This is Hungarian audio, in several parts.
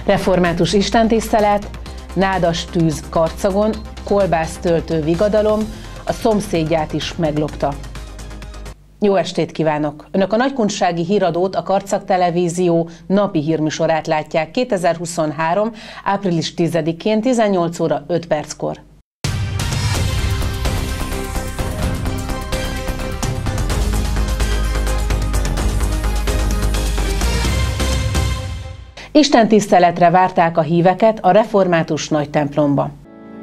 Református istentisztelet, nádas tűz Karcagon, kolbásztöltő vigadalom, a szomszédját is meglopta. Jó estét kívánok! Önök a Nagykunsági Híradót, a Karcag Televízió napi hírműsorát látják 2023. április 10-én 18 óra 5 perckor. Istentiszteletre várták a híveket a református nagytemplomba.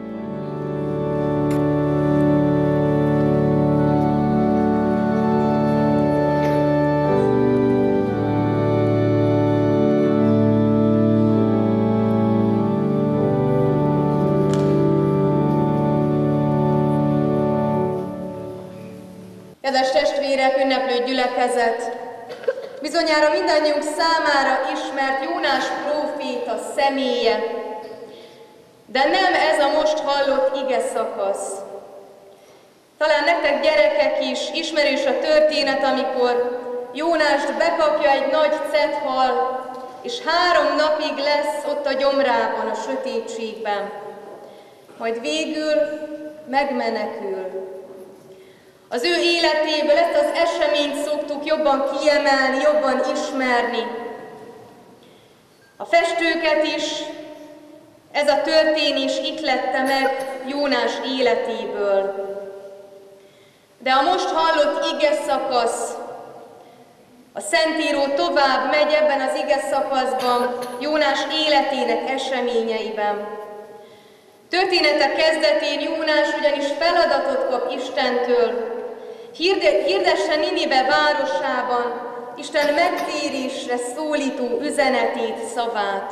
Kedves testvérek, ünneplő gyülekezet! Bizonyára mindannyiunk számára ismert Jónás próféta személye, de nem ez a most hallott ige szakasz. Talán nektek gyerekek is ismerős a történet, amikor Jónást bekapja egy nagy cethal, és 3 napig lesz ott a gyomrában, a sötétségben. Majd végül megmenekül. Az ő életéből ezt az eseményt szoktuk jobban kiemelni, jobban ismerni. A festőket is ez a történés ihlette meg Jónás életéből. De a most hallott ige szakasz, a Szentíró tovább megy ebben az ige szakaszban Jónás életének eseményeiben. Története kezdetén Jónás ugyanis feladatot kap Istentől, hirdesse Ninive városában Isten megtérésre szólító üzenetét, szavát.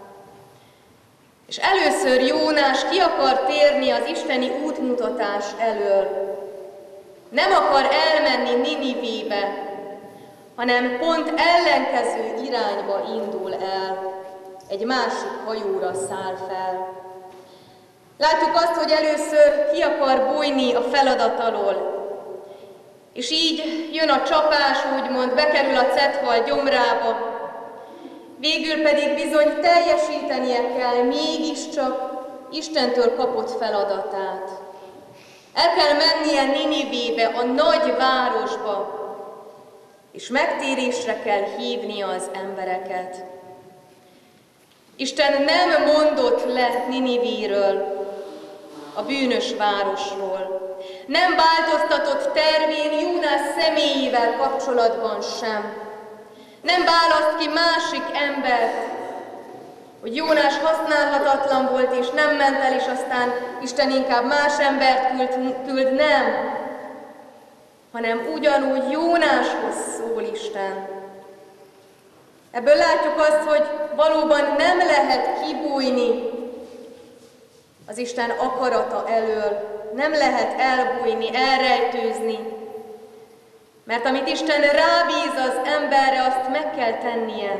És először Jónás ki akar térni az isteni útmutatás elől. Nem akar elmenni Ninivébe, hanem pont ellenkező irányba indul el, egy másik hajóra száll fel. Látjuk azt, hogy először ki akar bújni a feladat alól, és így jön a csapás, úgymond, bekerül a cethal gyomrába, végül pedig bizony teljesítenie kell mégiscsak Istentől kapott feladatát. El kell mennie Ninivébe, a nagy városba, és megtérésre kell hívnia az embereket. Isten nem mondott le Ninivéről, a bűnös városról. Nem változtatott tervén Jónás személyével kapcsolatban sem. Nem választ ki másik embert, hogy Jónás használhatatlan volt és nem ment el, és aztán Isten inkább más embert küld, nem. Hanem ugyanúgy Jónáshoz szól Isten. Ebből látjuk azt, hogy valóban nem lehet kibújni az Isten akarata elől, nem lehet elbújni, elrejtőzni, mert amit Isten rábíz az emberre, azt meg kell tennie.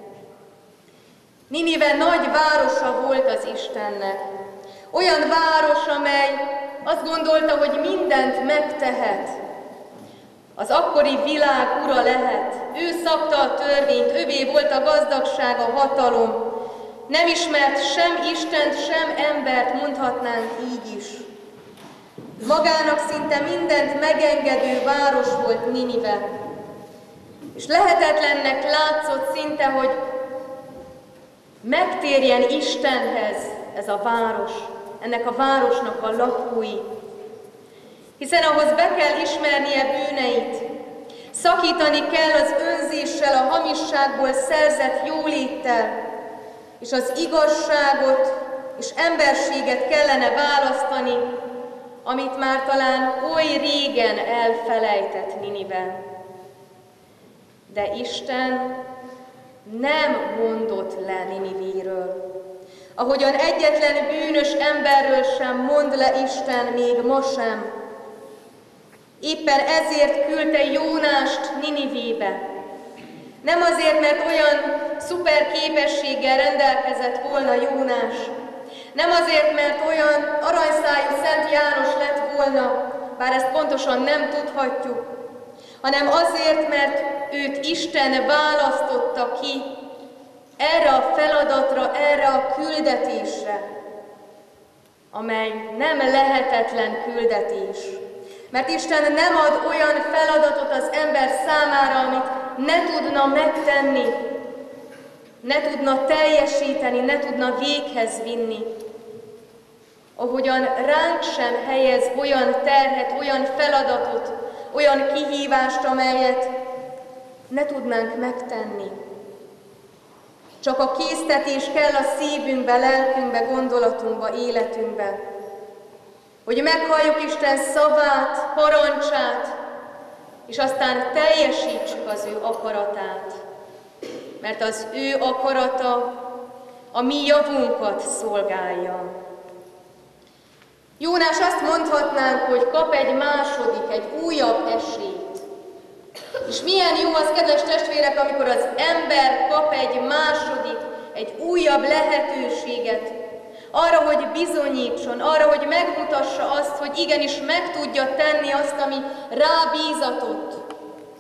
Ninive nagy városa volt az Istennek. Olyan város, amely azt gondolta, hogy mindent megtehet. Az akkori világ ura lehet. Ő szabta a törvényt, övé volt a gazdagság, a hatalom. Nem ismert sem Istent, sem embert, mondhatnánk így is. Magának szinte mindent megengedő város volt Ninive. És lehetetlennek látszott szinte, hogy megtérjen Istenhez ez a város, ennek a városnak a lakói. Hiszen ahhoz be kell ismernie bűneit, szakítani kell az önzéssel, a hamisságból szerzett jóléttel, és az igazságot és emberséget kellene választani, amit már talán oly régen elfelejtett Ninive. De Isten nem mondott le Ninivéről. Ahogyan egyetlen bűnös emberről sem mond le Isten, még ma sem. Éppen ezért küldte Jónást Ninivébe. Nem azért, mert olyan szuper képességgel rendelkezett volna Jónás, nem azért, mert olyan aranyszájú Szent János lett volna, bár ezt pontosan nem tudhatjuk, hanem azért, mert őt Isten választotta ki, erre a feladatra, erre a küldetésre, amely nem lehetetlen küldetés. Mert Isten nem ad olyan feladatot az ember számára, amit ne tudna megtenni, ne tudna teljesíteni, ne tudna véghez vinni. Ahogyan ránk sem helyez olyan terhet, olyan feladatot, olyan kihívást, amelyet ne tudnánk megtenni. Csak a késztetés kell a szívünkbe, lelkünkbe, gondolatunkba, életünkbe, hogy meghalljuk Isten szavát, parancsát, és aztán teljesítsük az ő akaratát. Mert az ő akarata a mi javunkat szolgálja. Jónás azt mondhatnánk, hogy kap egy második, egy újabb esélyt. És milyen jó az, kedves testvérek, amikor az ember kap egy második, egy újabb lehetőséget arra, hogy bizonyítson, arra, hogy megmutassa azt, hogy igenis meg tudja tenni azt, ami rábízatott.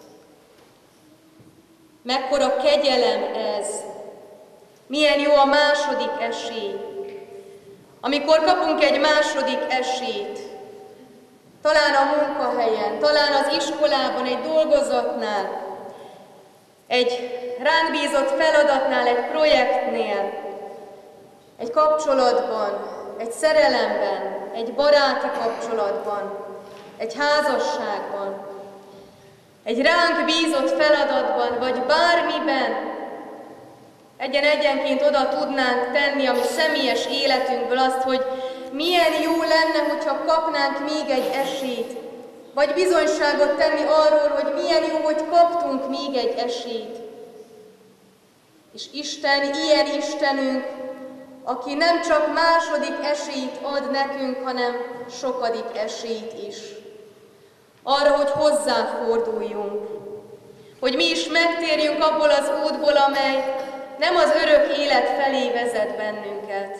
Mekkora kegyelem ez! Milyen jó a második esély! Amikor kapunk egy második esélyt, talán a munkahelyen, talán az iskolában, egy dolgozatnál, egy ránk bízott feladatnál, egy projektnél, egy kapcsolatban, egy szerelemben, egy baráti kapcsolatban, egy házasságban, egy ránk bízott feladatban, vagy bármiben, egyenként oda tudnánk tenni a mi személyes életünkből azt, hogy milyen jó lenne, hogyha kapnánk még egy esélyt, vagy bizonyságot tenni arról, hogy milyen jó, hogy kaptunk még egy esélyt. És Isten, ilyen Istenünk, aki nem csak második esélyt ad nekünk, hanem sokadik esélyt is. Arra, hogy hozzáforduljunk, hogy mi is megtérjünk abból az útból, amely nem az örök élet felé vezet bennünket.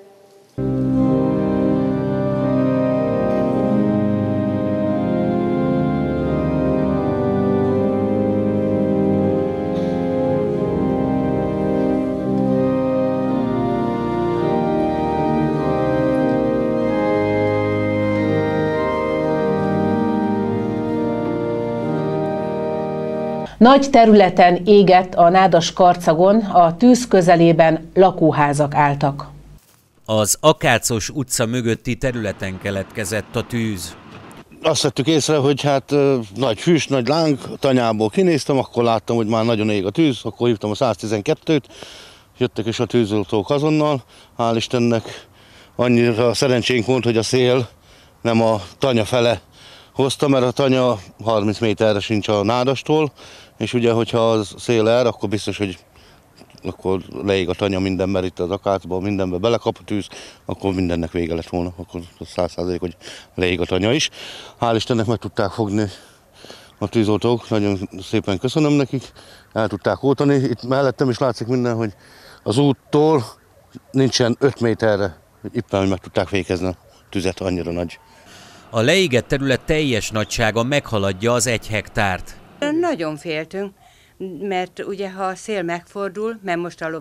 Nagy területen égett a Nádas-Karcagon, a tűz közelében lakóházak álltak. Az Akácos utca mögötti területen keletkezett a tűz. Azt vettük észre, hogy hát nagy füst, nagy láng, tanyából kinéztem, akkor láttam, hogy már nagyon ég a tűz, akkor hívtam a 112-t, jöttek is a tűzoltók azonnal. Hál' Istennek annyira szerencsénk volt, hogy a szél nem a tanya fele hozta, mert a tanya 30 méterre sincs a Nádastól, és ugye, hogyha a szél el, akkor biztos, hogy akkor leég a tanya minden, mert itt az Akácban mindenbe belekap a tűz, akkor mindennek vége lett volna, akkor 100%, hogy leég a tanya is. Hál' Istennek meg tudták fogni a tűzoltók, nagyon szépen köszönöm nekik, el tudták oltani. Itt mellettem is látszik minden, hogy az úttól nincsen 5 méterre, éppen, hogy meg tudták fékezni a tüzet, annyira nagy. A leégett terület teljes nagysága meghaladja az 1 hektárt. Nagyon féltünk, mert ugye ha a szél megfordul, mert most a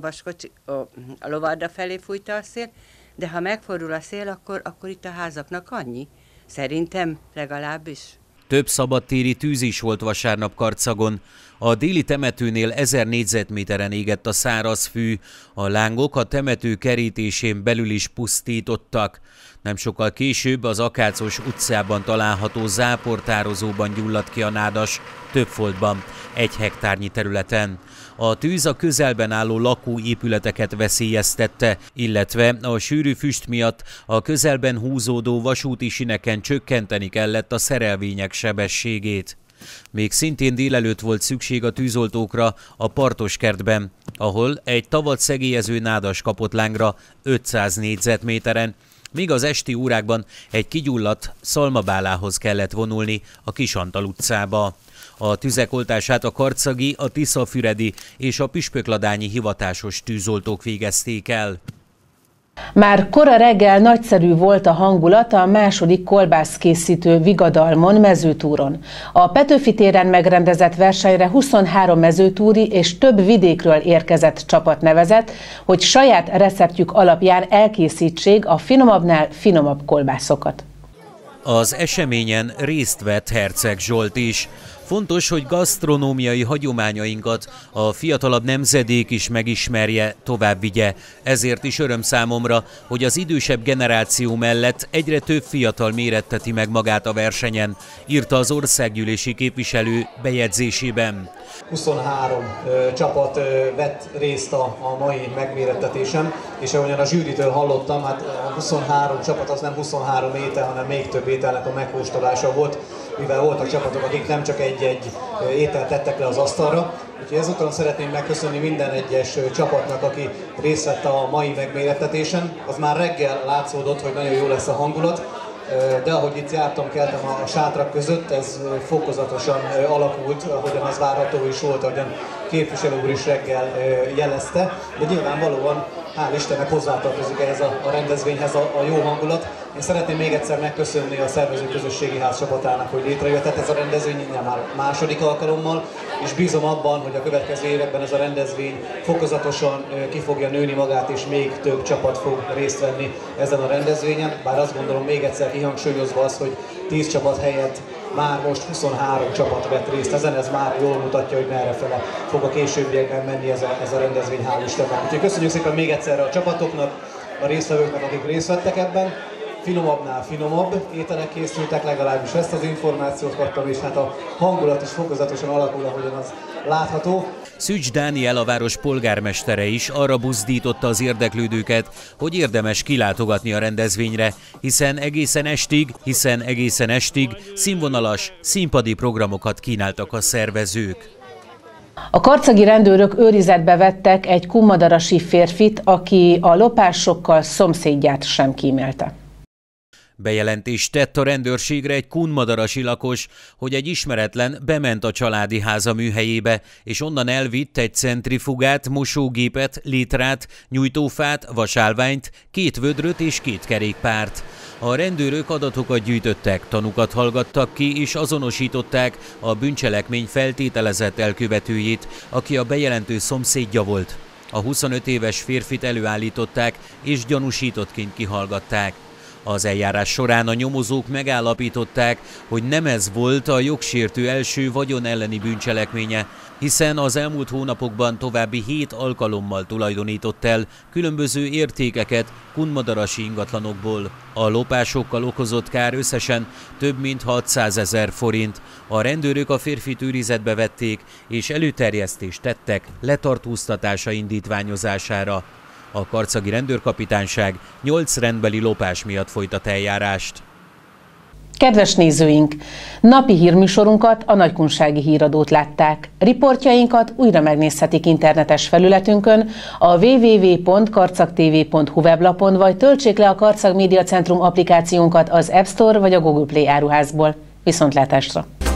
lovarda felé fújta a szél, de ha megfordul a szél, akkor itt a házaknak annyi. Szerintem legalábbis. Több szabadtéri tűz is volt vasárnap Karcagon. A déli temetőnél 1000 négyzetméteren égett a száraz fű, a lángok a temető kerítésén belül is pusztítottak. Nem sokkal később az Akácos utcában található záportározóban gyulladt ki a nádas, több foltban, 1 hektárnyi területen. A tűz a közelben álló lakóépületeket veszélyeztette, illetve a sűrű füst miatt a közelben húzódó vasúti sineken csökkenteni kellett a szerelvények sebességét. Még szintén délelőtt volt szükség a tűzoltókra a Partoskertben, ahol egy tavat szegélyező nádas kapott lángra 500 négyzetméteren, míg az esti órákban egy kigyulladt szalmabálához kellett vonulni a Kisantal utcába. A tüzek oltását a karcagi, a tiszafüredi és a püspökladányi hivatásos tűzoltók végezték el. Már kora reggel nagyszerű volt a hangulat a második kolbászkészítő vigadalmon, mezőtúron. A Petőfi téren megrendezett versenyre 23 mezőtúri és több vidékről érkezett csapat nevezett, hogy saját receptjük alapján elkészítsék a finomabbnál finomabb kolbászokat. Az eseményen részt vett Herceg Zsolt is. Fontos, hogy gasztronómiai hagyományainkat a fiatalabb nemzedék is megismerje, továbbvigye. Ezért is öröm számomra, hogy az idősebb generáció mellett egyre több fiatal méretteti meg magát a versenyen, írta az országgyűlési képviselő bejegyzésében. 23 csapat vett részt a mai megmérettetésen, és ahogyan a zsűritől hallottam, hát a 23 csapat az nem 23 étel, hanem még több ételnek a megkóstolása volt, mivel voltak csapatok, akik nem csak egy-egy ételt tettek le az asztalra. Úgyhogy ezúttal szeretném megköszönni minden egyes csapatnak, aki részt vett a mai megmérettetésen. Az már reggel látszódott, hogy nagyon jó lesz a hangulat, de ahogy itt jártam, keltem a sátrak között, ez fokozatosan alakult, ahogyan az várható is volt, ahogyan képviselő úr is reggel jelezte, de nyilvánvalóan hál' Istennek hozzátartozik ehhez a rendezvényhez a jó hangulat. Én szeretném még egyszer megköszönni a szervező közösségi ház csapatának, hogy létrejöhetett ez a rendezvény, már második alkalommal, és bízom abban, hogy a következő években ez a rendezvény fokozatosan ki fogja nőni magát, és még több csapat fog részt venni ezen a rendezvényen. Bár azt gondolom, még egyszer kihangsúlyozva az, hogy 10 csapat helyett már most 23 csapat vett részt ezen, ez már jól mutatja, hogy merrefele fog a későbbiekben menni ez a rendezvény, hál' Istennek. Úgyhogy köszönjük szépen még egyszer a csapatoknak, a résztvevőknek, akik részt vettek ebben. Finomabbnál finomabb ételek készültek, legalábbis ezt az információt kaptam, és hát a hangulat is fokozatosan alakul, ahogyan az látható. Szűcs Dániel, a város polgármestere is arra buzdította az érdeklődőket, hogy érdemes kilátogatni a rendezvényre, hiszen egészen estig színvonalas, színpadi programokat kínáltak a szervezők. A karcagi rendőrök őrizetbe vettek egy kunmadarasi férfit, aki a lopásokkal szomszédját sem kímélte. Bejelentést tett a rendőrségre egy kunmadarasi lakos, hogy egy ismeretlen bement a családi háza műhelyébe, és onnan elvitt egy centrifugát, mosógépet, létrát, nyújtófát, vasálványt, 2 vödröt és 2 kerékpárt. A rendőrök adatokat gyűjtöttek, tanúkat hallgattak ki és azonosították a bűncselekmény feltételezett elkövetőjét, aki a bejelentő szomszédja volt. A 25 éves férfit előállították és gyanúsítottként kihallgatták. Az eljárás során a nyomozók megállapították, hogy nem ez volt a jogsértő első vagyon elleni bűncselekménye, hiszen az elmúlt hónapokban további 7 alkalommal tulajdonított el különböző értékeket kunmadarasi ingatlanokból. A lopásokkal okozott kár összesen több mint 600 000 forint. A rendőrök a férfit őrizetbe vették, és előterjesztést tettek letartóztatása indítványozására. A karcagi rendőrkapitányság 8 rendbeli lopás miatt folytat eljárást. Kedves nézőink! Napi hírműsorunkat, a Nagykunsági Híradót látták. Riportjainkat újra megnézhetik internetes felületünkön, a www.karcagtv.hu weblapon, vagy töltsék le a Karcag Média Centrum applikációnkat az App Store vagy a Google Play áruházból. Viszontlátásra!